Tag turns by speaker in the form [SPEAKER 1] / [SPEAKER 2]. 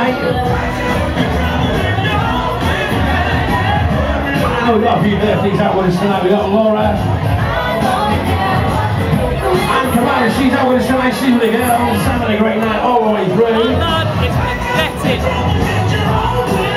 [SPEAKER 1] mate. And we've got a few birthdays out with us tonight. We've got Laura. And Kamala, she's out with us tonight. She's with the girls. Having a great night all the way through.
[SPEAKER 2] It's pathetic.